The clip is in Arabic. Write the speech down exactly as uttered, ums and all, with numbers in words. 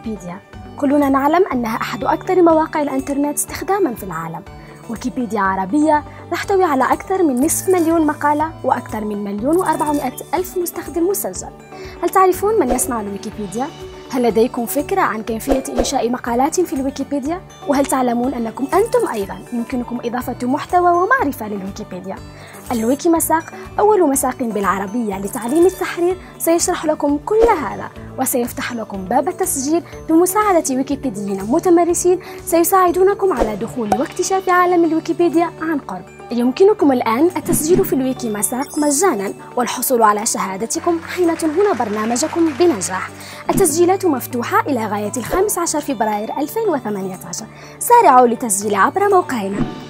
ويكيبيديا. كلنا نعلم أنها أحد أكثر مواقع الإنترنت استخداماً في العالم. ويكيبيديا عربية تحتوي على أكثر من نصف مليون مقالة وأكثر من مليون وأربعمائة ألف مستخدم مسجل. هل تعرفون من يصنع الويكيبيديا؟ هل لديكم فكرة عن كيفية إنشاء مقالات في الويكيبيديا؟ وهل تعلمون أنكم أنتم أيضاً يمكنكم إضافة محتوى ومعرفة للويكيبيديا؟ الويكي مساق أول مساق بالعربية لتعليم التحرير سيشرح لكم كل هذا، وسيفتح لكم باب التسجيل بمساعدة ويكيبيديين متمرسين سيساعدونكم على دخول واكتشاف عالم الويكيبيديا عن قرب. يمكنكم الآن التسجيل في الويكي مساق مجاناً والحصول على شهادتكم حين تنهون برنامجكم بنجاح. التسجيلات مفتوحة إلى غاية الخامس عشر فبراير ألفين وثمانية عشر. سارعوا للتسجيل عبر موقعنا.